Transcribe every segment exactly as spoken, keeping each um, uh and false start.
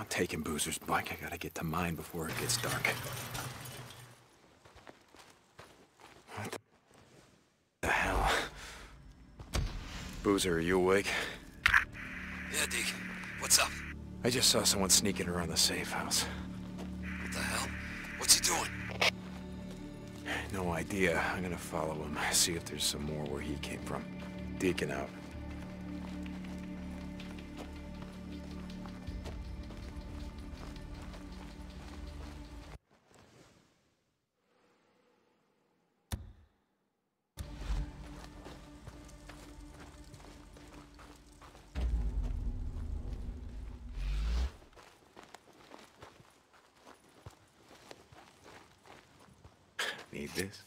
I'll take him, Boozer's bike. I gotta get to mine before it gets dark. What the hell? Boozer, are you awake? Yeah, Deke. What's up? I just saw someone sneaking around the safe house. What the hell? What's he doing? No idea. I'm gonna follow him, see if there's some more where he came from. Deacon out. Need this?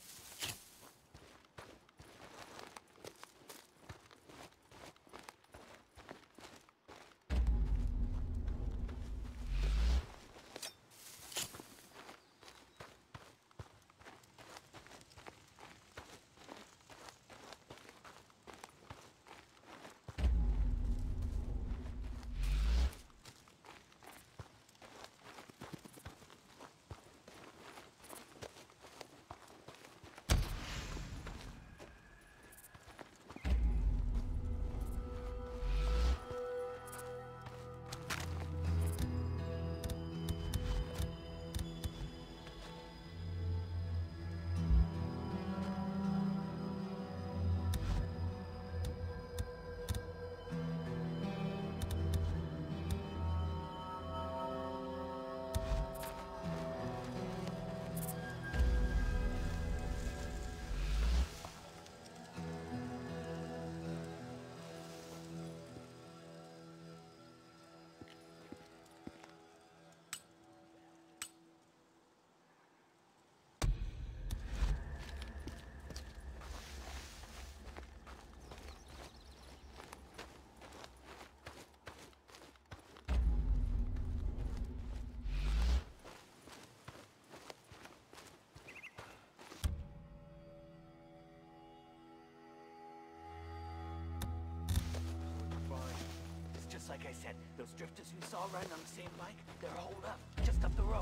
Like I said, those drifters we saw riding on the same bike, they're holed up, just up the road.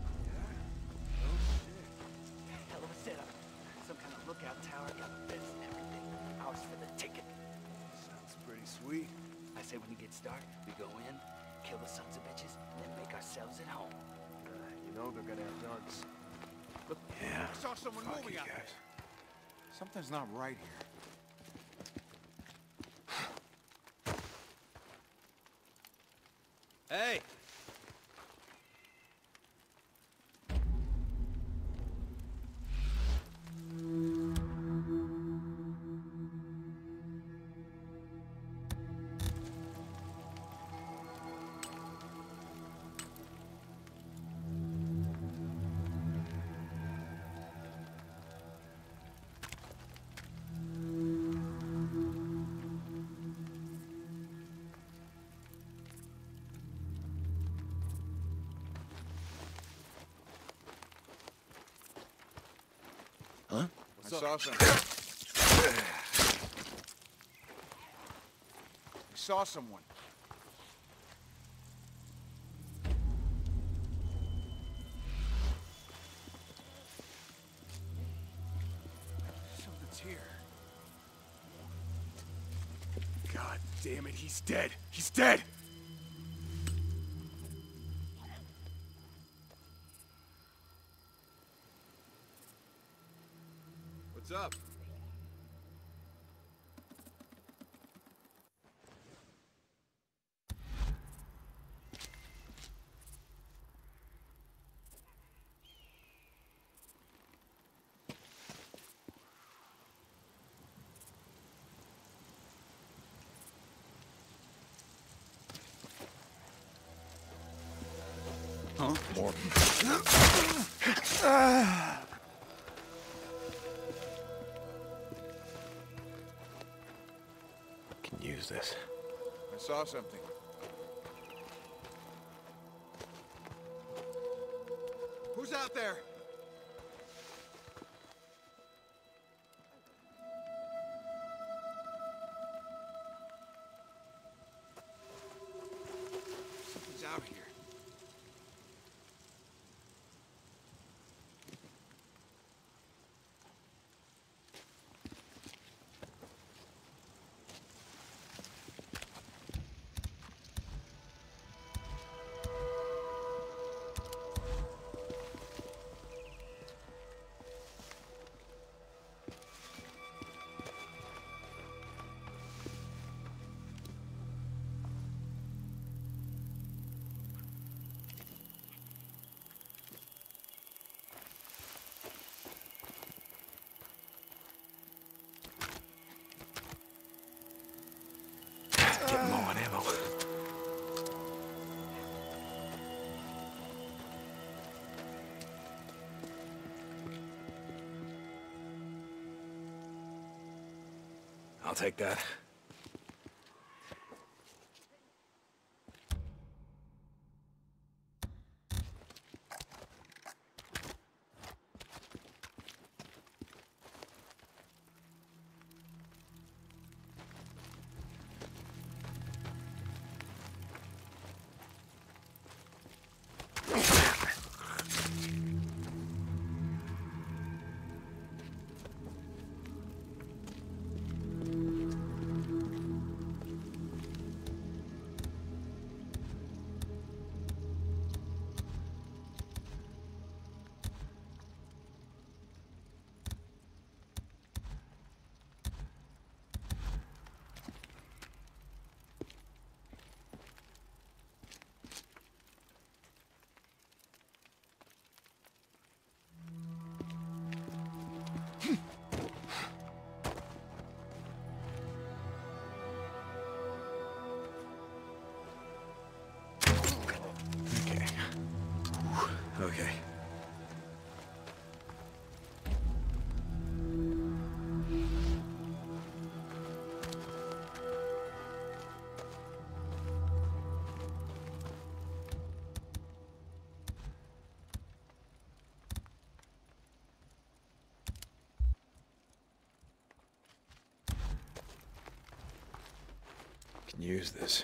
Yeah? Oh, shit. Hell of a setup. Some kind of lookout tower, got a fence and everything. Ours for the ticket. Sounds pretty sweet. I say when it gets dark, we go in, kill the sons of bitches, and then make ourselves at home. Uh, you know they're gonna have guns. Look, Yeah. I saw someone Fuck moving you out guys. there. Something's not right here. Hey! Huh? What's I saw something. I saw someone. Something's here. God damn it, he's dead. He's dead! What's up? Huh? More. Can use this. I saw something. Who's out there? Something's out here. take that. Okay. Can use this.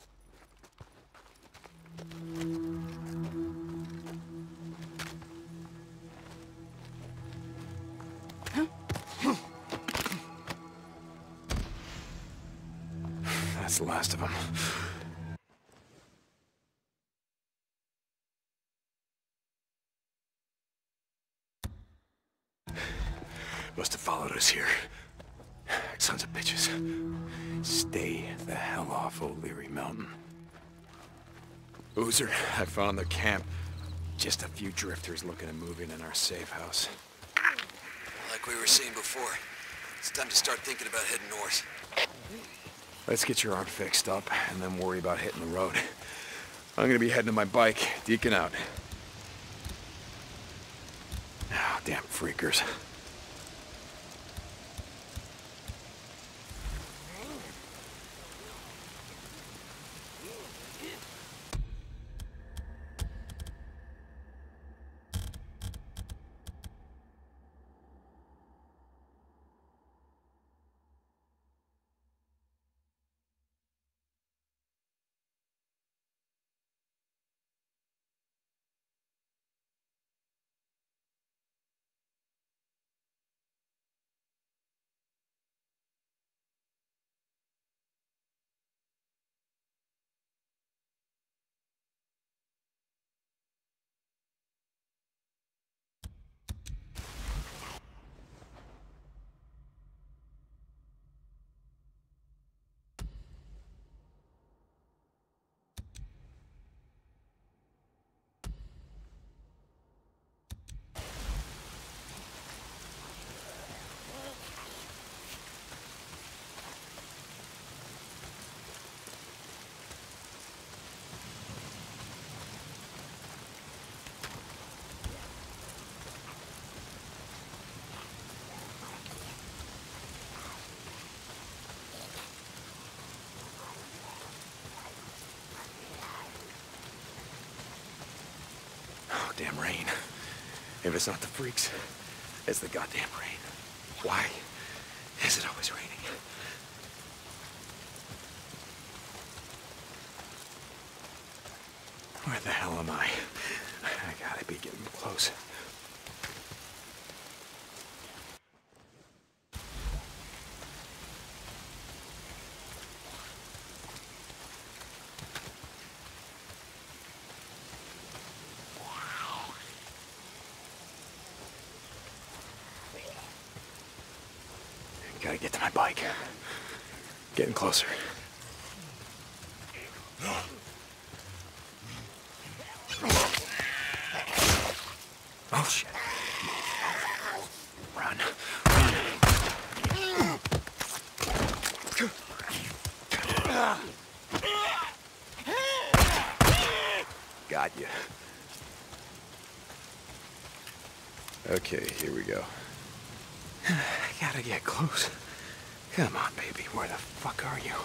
That's the last of them. Must have followed us here. Sons of bitches. Stay the hell off O'Leary Mountain. Boozer, I found the camp. Just a few drifters looking to move in in our safe house. Like we were saying before, it's time to start thinking about heading north. Let's get your arm fixed up, and then worry about hitting the road. I'm gonna be heading to my bike. Deacon out. Oh, damn freakers. Damn rain. If it's not the freaks, it's the goddamn rain. Why is it always raining? Where the hell am I? I gotta be getting close. Gotta get to my bike. Getting closer. Oh, shit. Run. Run. Got you. Okay, here we go. I gotta get close. Come on, baby. Where the fuck are you?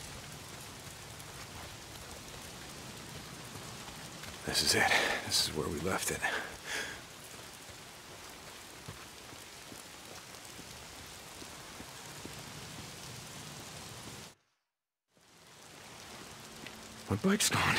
This is it. This is where we left it. My bike's gone.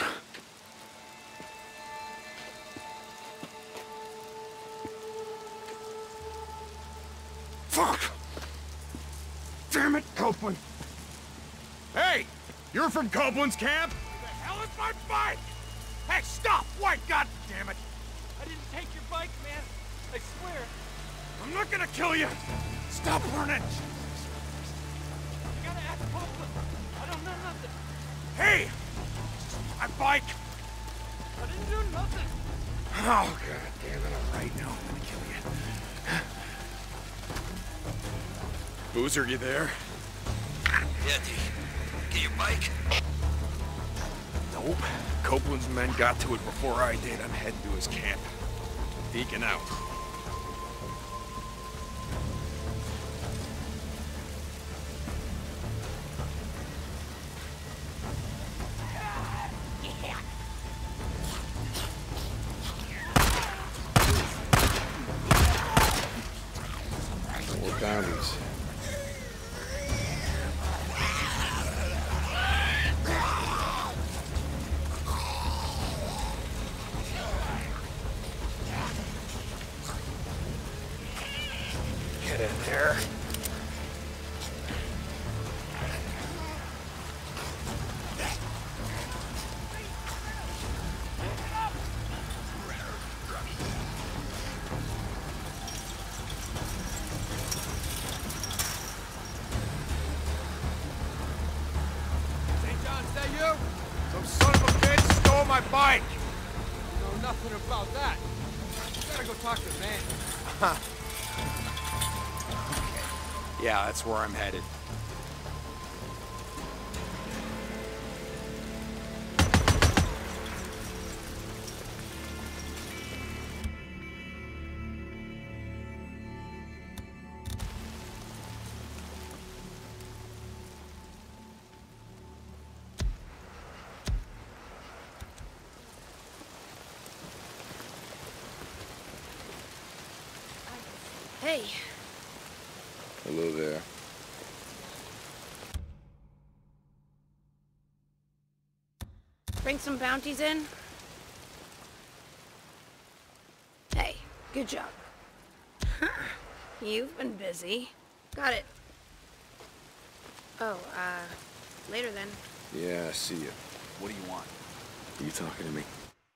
Fuck! Damn it, Copeland! Hey! You're from Copeland's camp? Where the hell is my bike? Hey, stop! White, god damn it! I didn't take your bike, man. I swear. I'm not gonna kill you! Stop running! You gotta ask Copeland. I don't know nothing. Hey! My bike! I didn't do nothing. Oh, god damn it. All right, now I'm gonna kill you. Boozer, you there? Yeah, D. Get your bike? Nope. Copeland's men got to it before I did. I'm heading to his camp. Deacon out. More bounties. Get in there. Saint John, is that you? Some son of a bitch stole my bike! You know nothing about that. You gotta go talk to the man. Huh. Yeah, that's where I'm headed. Hey. Hello there. Bring some bounties in? Hey, good job. Huh. You've been busy. Got it. Oh, uh, later then. Yeah, I see you. What do you want? Are you talking to me?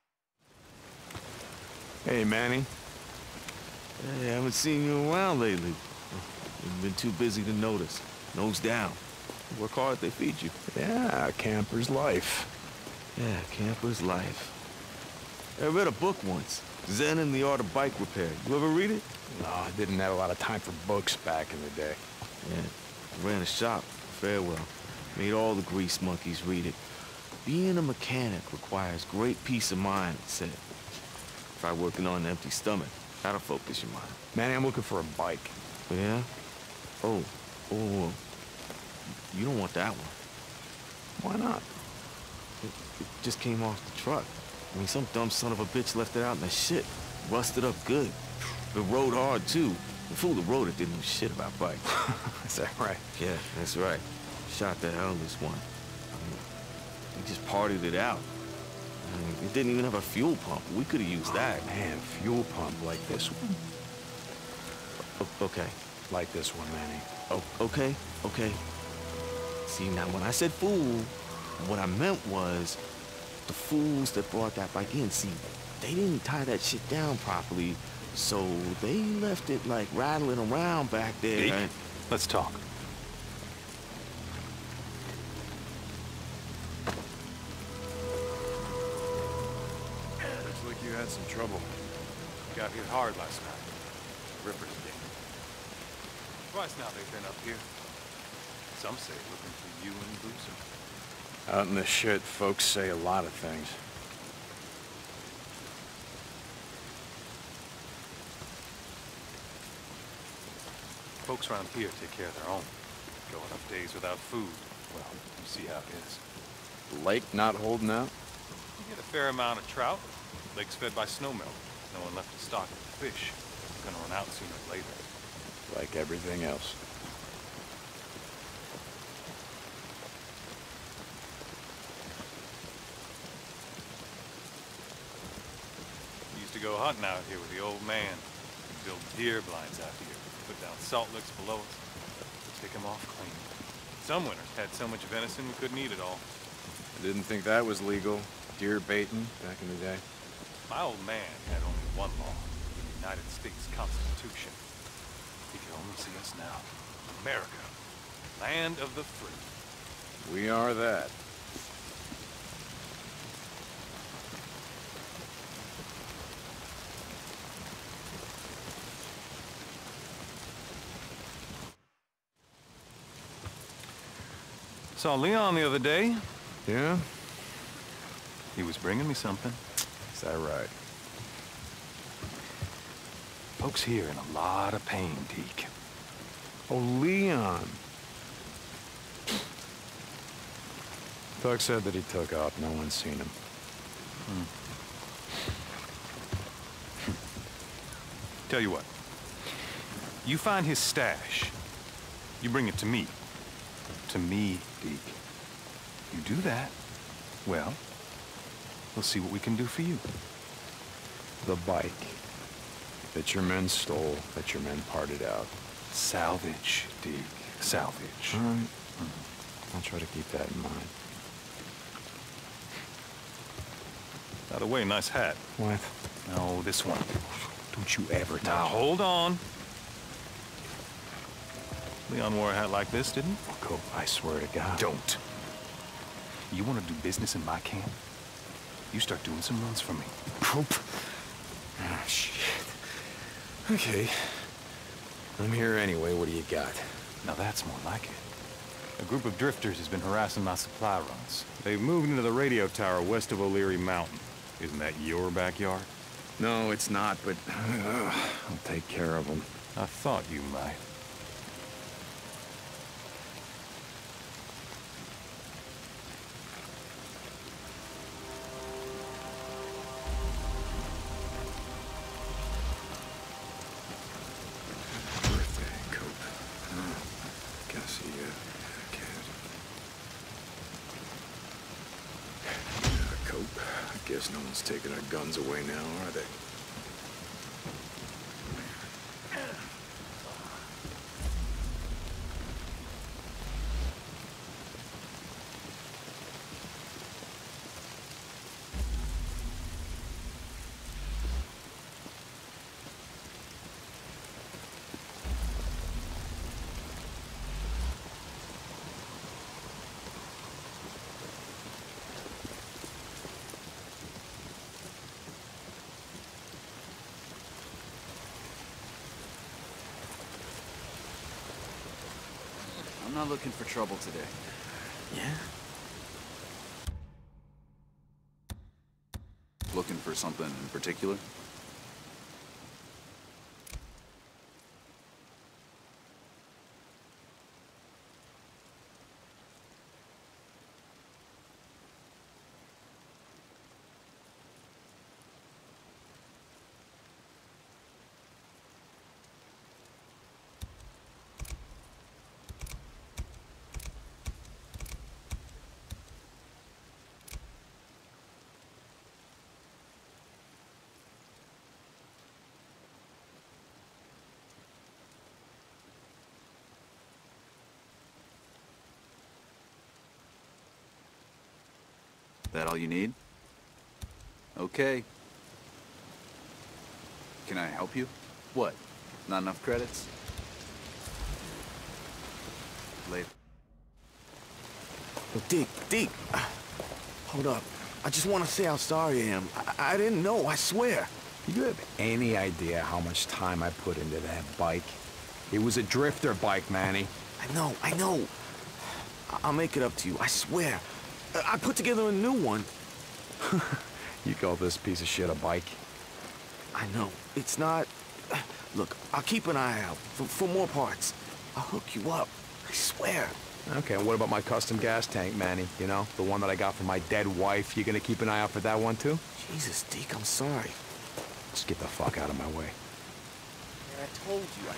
Hey, Manny. Hey, I haven't seen you around lately. You've been too busy to notice. Nose down. You work hard, they feed you. Yeah, camper's life. Yeah, camper's life. I read a book once, Zen and the Art of Bike Repair. You ever read it? No, I didn't have a lot of time for books back in the day. Yeah, ran a shop, Farewell. Made all the grease monkeys read it. Being a mechanic requires great peace of mind, it said. Try working on an empty stomach. That'll focus your mind. Manny, I'm looking for a bike. Yeah? Oh, oh, you don't want that one. Why not? It, it just came off the truck. I mean, some dumb son of a bitch left it out in the shit. Rusted up good. It rode hard, too. The fool that rode it didn't know shit about bikes. Is that right? Yeah, that's right. Shot the hell this one. I mean, he just partied it out. I mean, it didn't even have a fuel pump. We could have used that. Man, fuel pump like this one? O okay. Like this one, Manny. Oh, okay, okay. See, now when I said fool, what I meant was the fools that brought that bike in. See, they didn't tie that shit down properly, so they left it like rattling around back there. Deke, and... let's talk. Looks like you had some trouble. Got hit hard last night. Ripper's dead. Twice now they've been up here. Some say looking for you and Boozer. Out in the shit, folks say a lot of things. Folks around here take care of their own. Go enough days without food. Well, you see how it is. The lake not holding out? You get a fair amount of trout. Lake's fed by snowmelt. No one left to stock it with fish. It's gonna run out sooner or later. Like everything else. We used to go hunting out here with the old man. We'd build deer blinds out here. Put down salt licks below us. Pick them off clean. Some winters had so much venison we couldn't eat it all. I didn't think that was legal. Deer baiting back in the day. My old man had only one law, the United States Constitution. He can only see us now. America, land of the free. We are that. Saw Leon the other day. Yeah? He was bringing me something. Is that right? Folks here in a lot of pain, Deke. Oh, Leon. Doug said that he took off. No one's seen him. Hmm. Tell you what. You find his stash. You bring it to me. To me, Deke. You do that, well, we'll see what we can do for you. The bike that your men stole, that your men parted out. Salvage, Deke. Salvage. All right. Mm-hmm. I'll try to keep that in mind. By the way, nice hat. What? No, this one. Don't you ever touch Now, it. hold on. Leon wore a hat like this, didn't he? Cope, I swear to God. Don't. You want to do business in my camp? You start doing some runs for me. Cope. Ah, shit. Okay. I'm here anyway. What do you got? Now that's more like it. A group of drifters has been harassing my supply runs. They've moved into the radio tower west of O'Leary Mountain. Isn't that your backyard? No, it's not, but uh, I'll take care of them. I thought you might. Guess no one's taking our guns away now, are they? I'm not looking for trouble today. Yeah? Looking for something in particular? That all you need? Okay. Can I help you? What? Not enough credits? Later. Look, Deke, Deke. Uh, hold up. I just want to say how sorry I am. I, I didn't know, I swear. Do you have any idea how much time I put into that bike? It was a drifter bike, Manny. I know, I know. I I'll make it up to you, I swear. I put together a new one. You call this piece of shit a bike? I know. It's not... Look, I'll keep an eye out for, for more parts. I'll hook you up. I swear. Okay, and what about my custom gas tank, Manny? You know, the one that I got from my dead wife. You gonna keep an eye out for that one, too? Jesus, Deke, I'm sorry. Just get the fuck out of my way. Yeah, I told you. I...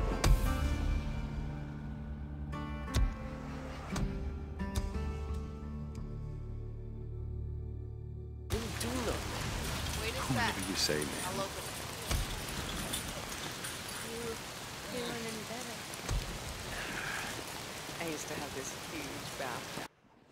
didn't do nothing. Wait a sec. Whatever you say, man. I'll open it. You feeling any better? I used to have this huge bathtub.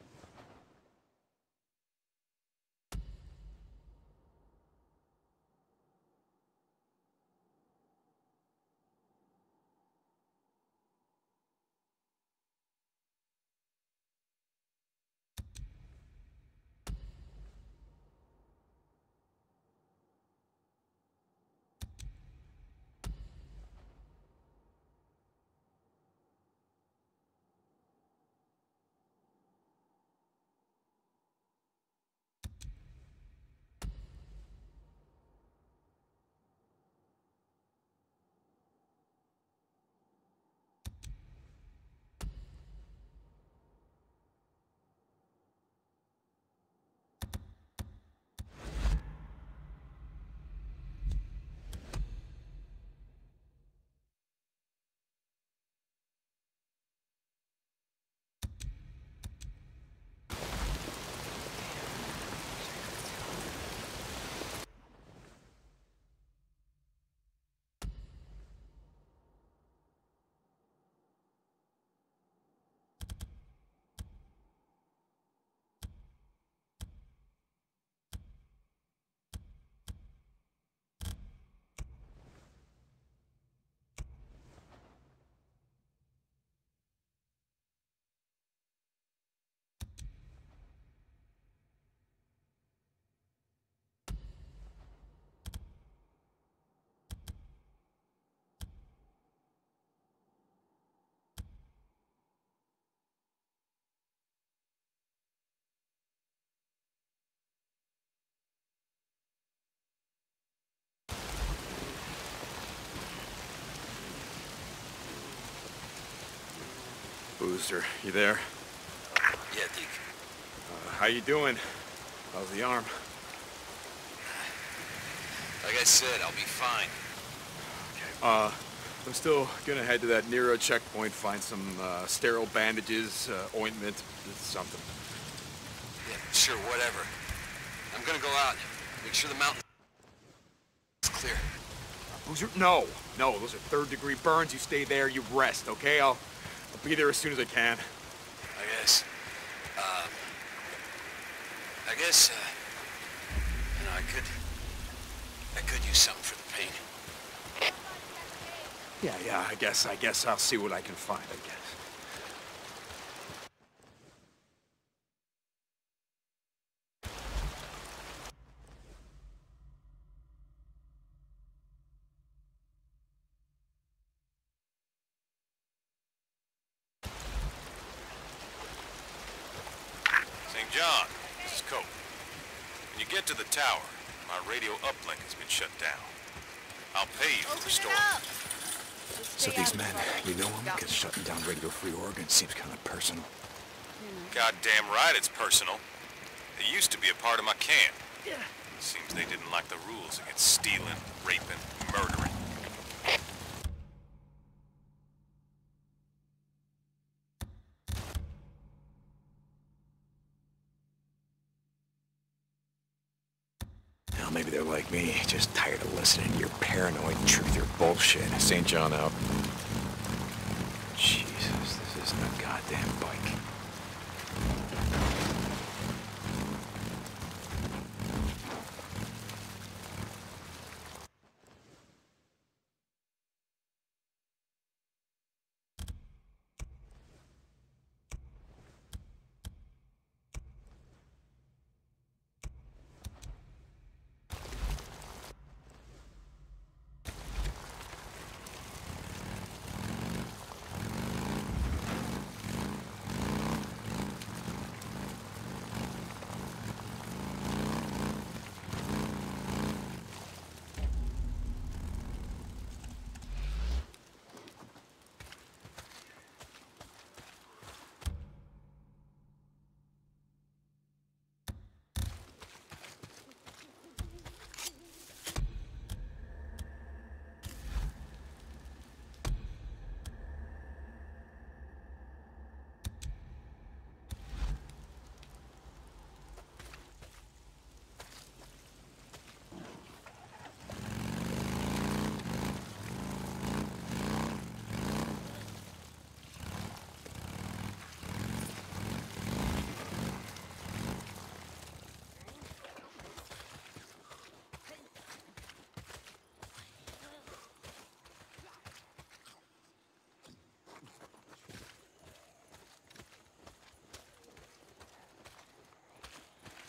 Booster, you there? Yeah, Deke. Uh, how you doing? How's the arm? Like I said, I'll be fine. Uh, I'm still gonna head to that Nero checkpoint, find some uh, sterile bandages, uh, ointment, something. Yeah, sure, whatever. I'm gonna go out. Make sure the mountain is clear. Boozer, no, no, those are third degree burns. You stay there, you rest, okay? I'll, I'll be there as soon as I can. I guess. Uh, I guess, uh, you know, I could, I could use something for the pain. Yeah, yeah, I guess, I guess I'll see what I can find, I guess. Saint John, this is Cope. When you get to the tower, my radio uplink has been shut down. I'll pay you for the storage. So these men, you know them? Because shutting down Radio Free Oregon seems kind of personal. Goddamn right it's personal. They used to be a part of my camp. Seems they didn't like the rules against stealing, raping, murdering. Well, maybe they're like me, just tired of listening to your paranoid truther bullshit. Saint John out. Jesus, this isn't a goddamn bike.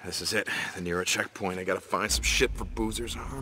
this is it. The Nero checkpoint. I gotta find some shit for Boozer's arm.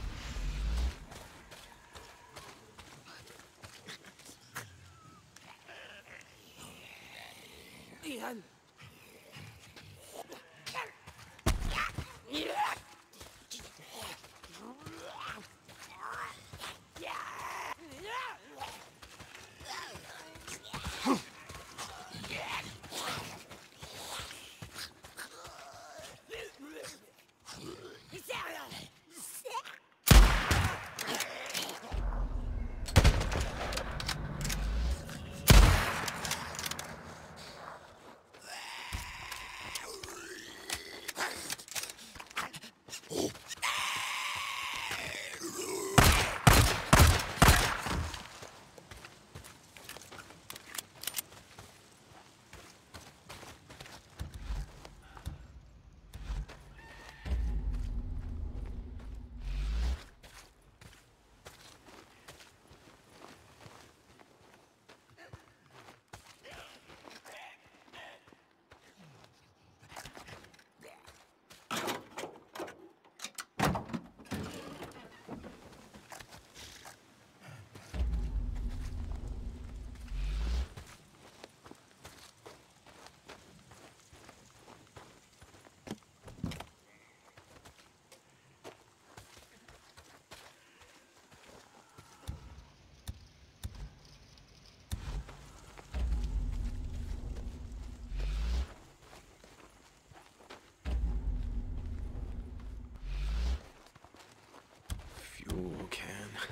Fuel can.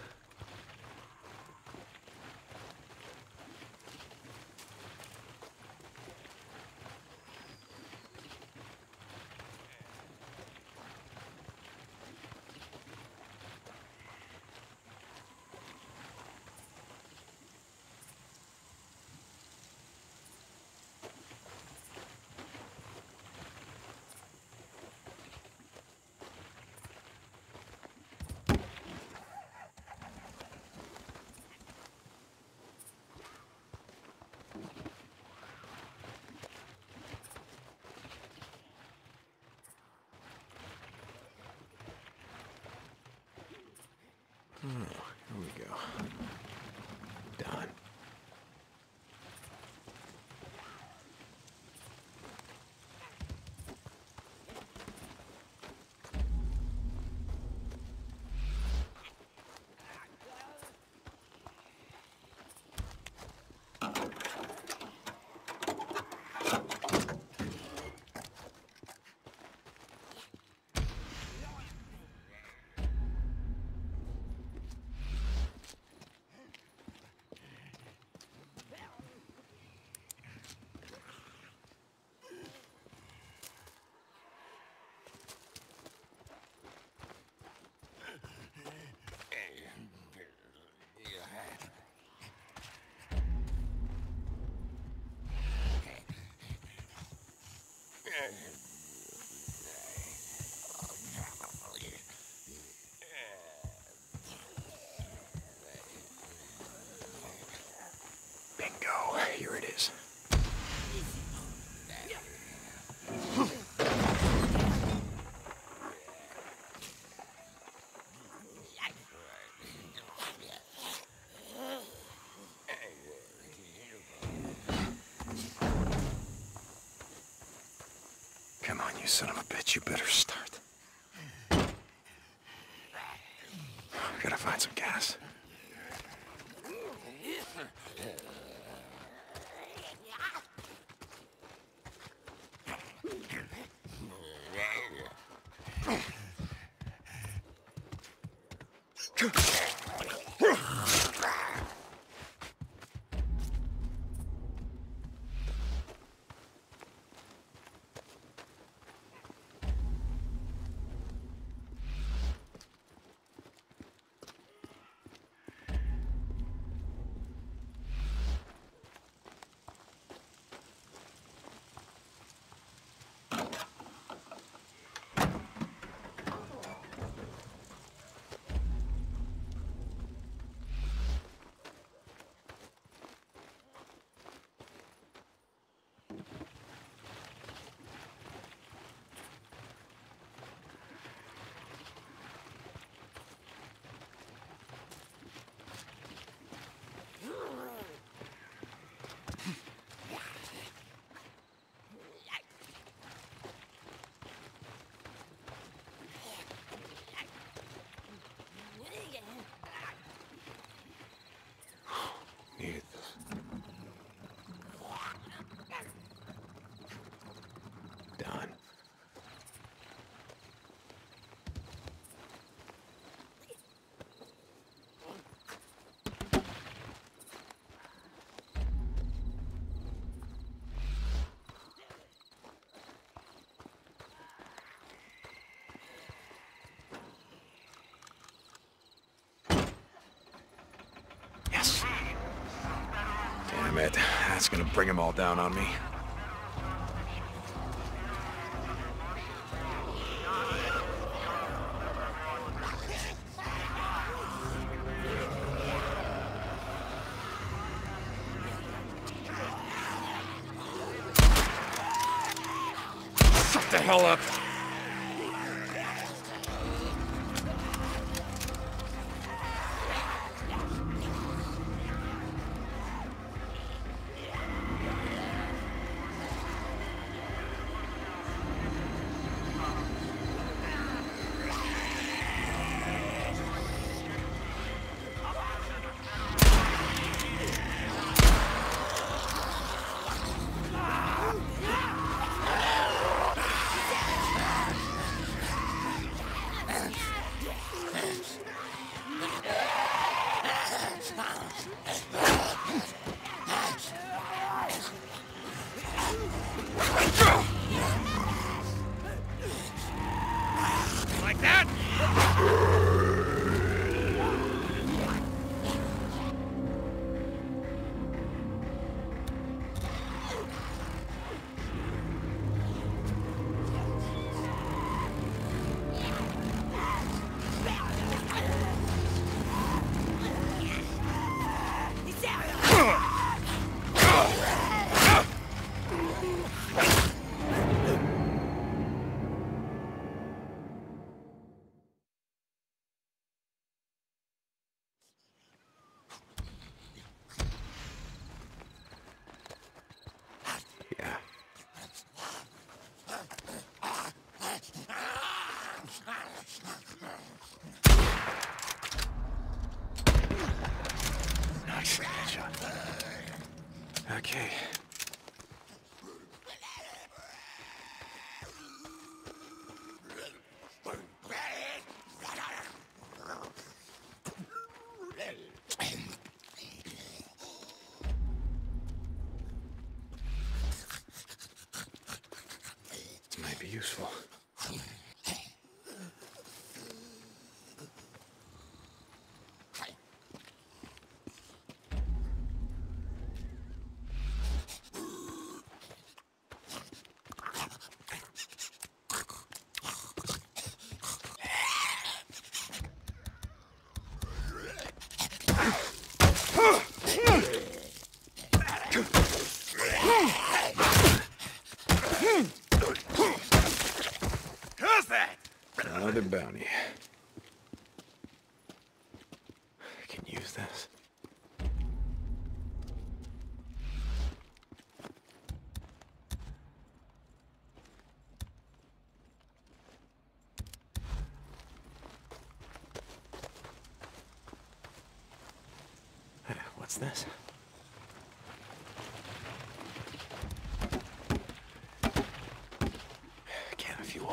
Oh, here we go. Done. Bingo, here it is. Come on, you son of a bitch, you better start. I gotta find some gas. That's gonna bring them all down on me. Shut the hell up! Like that? Nice headshot. Okay. Might be useful. How's that? Another bounty. I can use this. What's this? Can of fuel.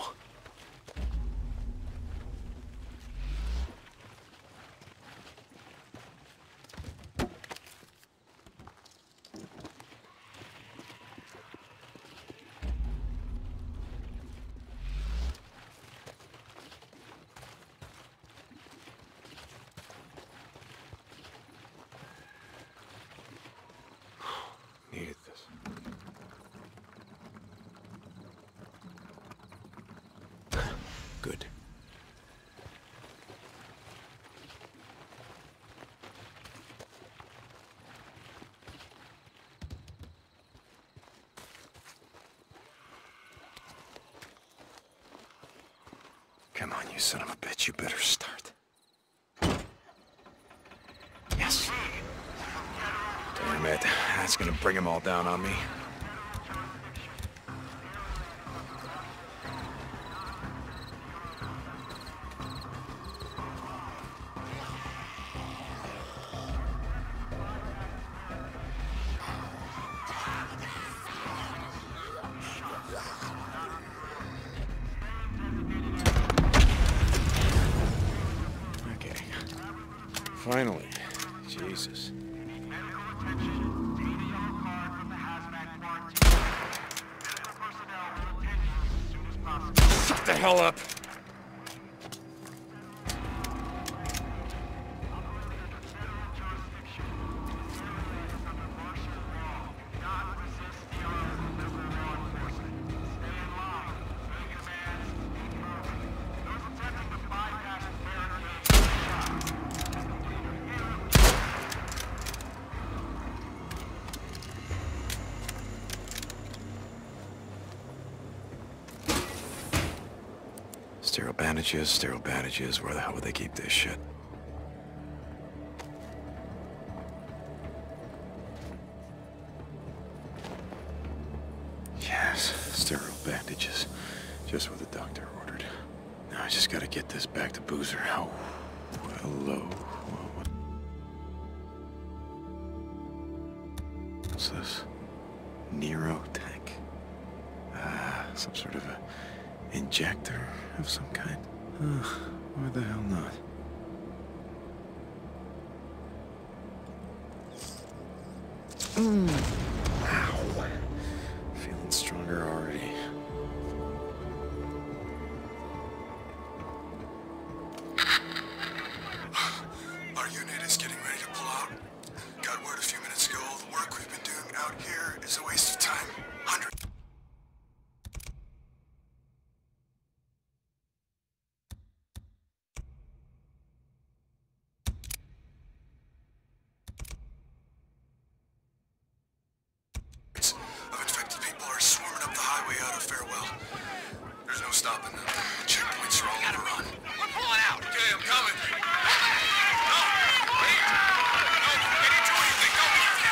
Needed this. Good. Come on, you son of a bitch, you better start. Yes. Damn it, that's gonna bring them all down on me. Finally. Jesus. Shut the hell up! Sterile bandages, sterile bandages. Where the hell would they keep this shit? Yes, sterile bandages. Just what the doctor ordered. Now I just gotta get this back to Boozer. Oh, hello. What- What's this? Nero tank. Ah, some sort of a injector of some kind. Ugh, why the hell not? Mm. Ow. Feeling stronger already. Our unit is getting ready to pull out. Got word a few minutes ago, all the work we've been doing out here is a waste of time. Hundred. Of infected people are swarming up the highway out of Farewell. There's no stopping them. Checkpoints are all overrun. We're pulling out! Okay, I'm coming. No! Wait! No! They didn't do anything! No!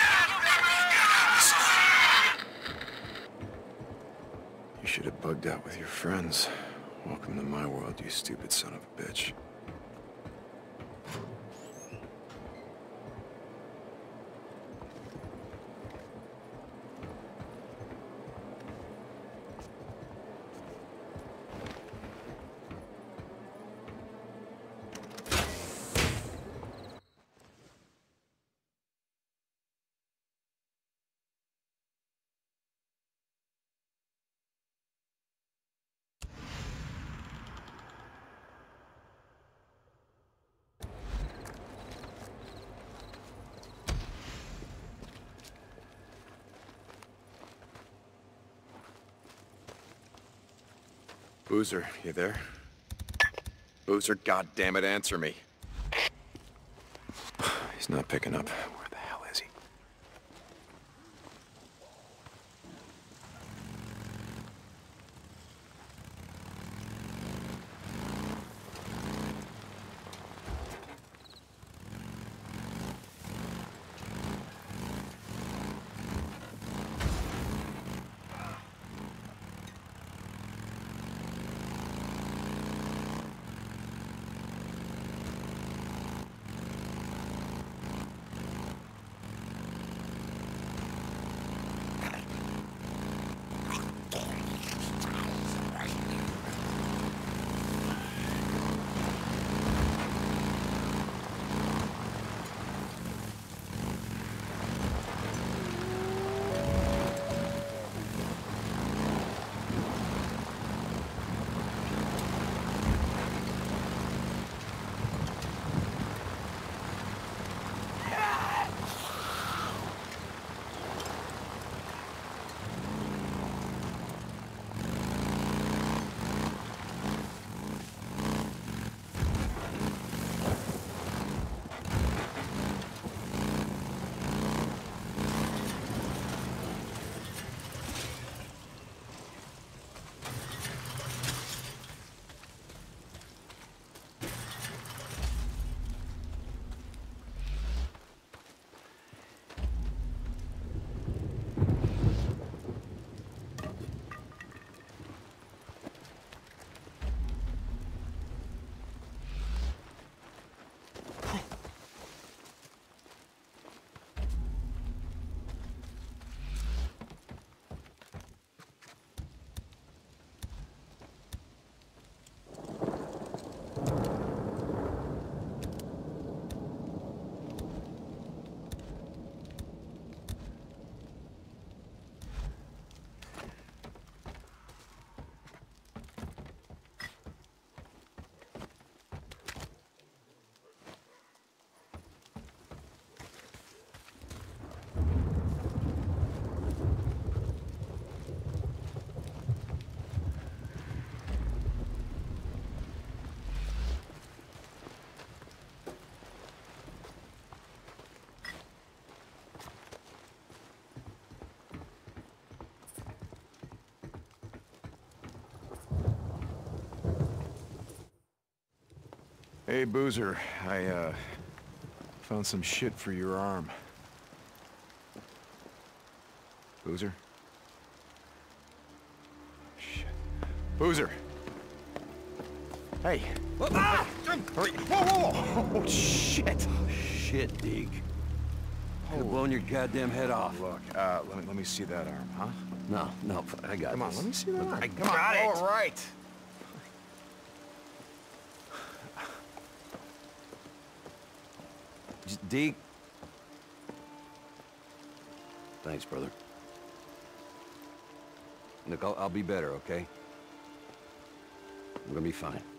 You should have bugged out with your friends. Welcome to my world, you stupid son of a bitch. Boozer, you there? Boozer, goddammit, answer me. He's not picking up. Where the hell is he? Hey, Boozer. I, uh, found some shit for your arm. Boozer? Shit. Boozer! Hey! Whoa, ah! Hurry! Whoa, whoa, whoa! Oh, shit! Shit, Deke. Could have blown your goddamn head off. Look, uh, let me, let me see that arm, huh? No, no, I got Come on, this. let me see that Look, arm. I Come got on. it. All right. J- Deke. Thanks, brother. Look, I'll, I'll be better, okay? I'm gonna be fine.